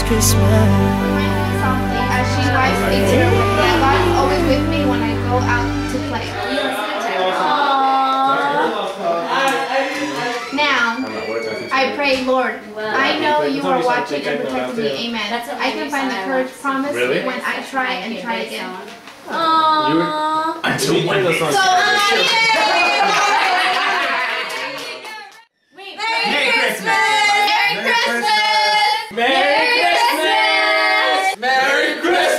this Christmas. Something as she writes into her book that God is always with me when I go out to play. Now, I pray, Lord, I know you are watching and protecting me. Amen. I can find the courage promised when I try and try again. Aww. Until one of those songs. Merry Christmas! Merry Christmas! Merry Christmas! Merry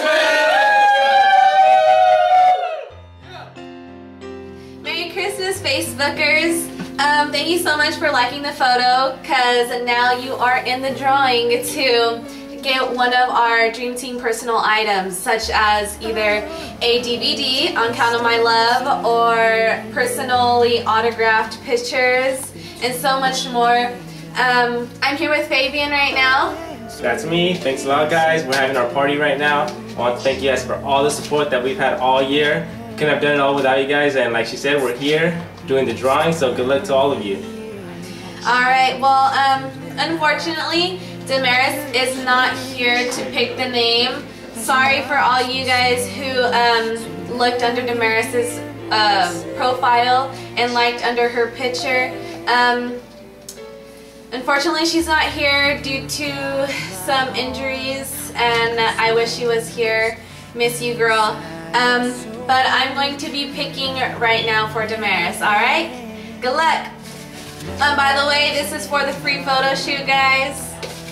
Christmas! Merry Christmas, Facebookers! Thank you so much for liking the photo, because now you are in the drawing to get one of our Dream Team personal items, such as either a DVD on Count on My Love or personally autographed pictures and so much more. I'm here with Fabian right now. That's me. Thanks a lot, guys. We're having our party right now. I want to thank you guys for all the support that we've had all year. Couldn't have done it all without you guys, and like she said, we're here doing the drawing, so good luck to all of you. Alright, well, unfortunately, Damaris is not here to pick the name. Sorry for all you guys who looked under Damaris's profile and liked under her picture. Unfortunately, she's not here due to some injuries, and I wish she was here. Miss you, girl. But I'm going to be picking right now for Damaris, alright? Good luck! By the way, this is for the free photo shoot, guys.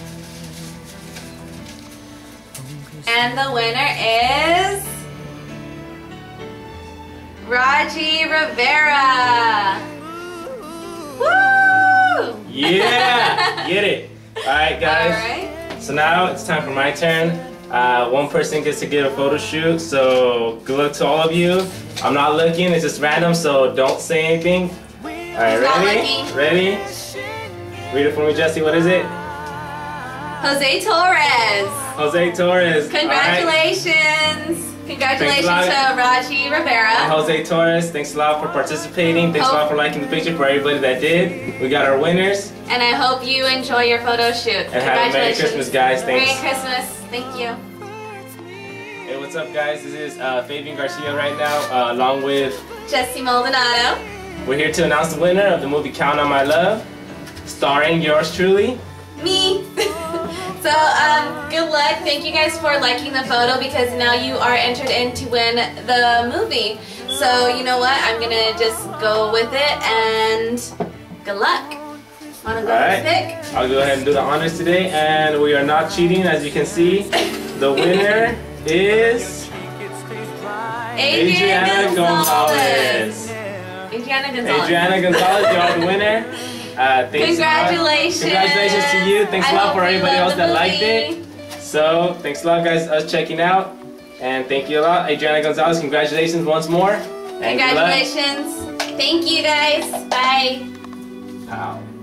And the winner is Raji Rivera. Woo! Yeah! Get it! Alright, guys. Alright. So now it's time for my turn. One person gets to get a photo shoot, so good luck to all of you. I'm not looking, it's just random, so don't say anything. Alright, ready? Ready? Read it for me, Jesse. What is it? Jose Torres. Jose Torres. Congratulations. Right. Congratulations to Raji Rivera. And Jose Torres, thanks a lot for participating. Thanks a lot for liking the picture. For everybody that did, we got our winners. And I hope you enjoy your photo shoot. And have a Merry Christmas, guys. Thanks. Merry Christmas. Thank you. Hey, what's up, guys? This is Fabian Garcia right now, along with Jesse Maldonado. We're here to announce the winner of the movie Count on My Love, starring yours truly. Me. So, good luck. Thank you guys for liking the photo, because now you are entered in to win the movie. So, you know what? I'm gonna just go with it, and good luck. Wanna go with pick? I'll go ahead and do the honors today, and we are not cheating, as you can see. The winner is Adriana Gonzalez. Adriana Gonzalez, you're the winner. Congratulations. Congratulations to you. Thanks a lot for everybody else that liked it. So, thanks a lot, guys, us checking out. And thank you a lot, Adriana Gonzalez. Congratulations once more. And congratulations. Thank you, guys. Bye. Wow.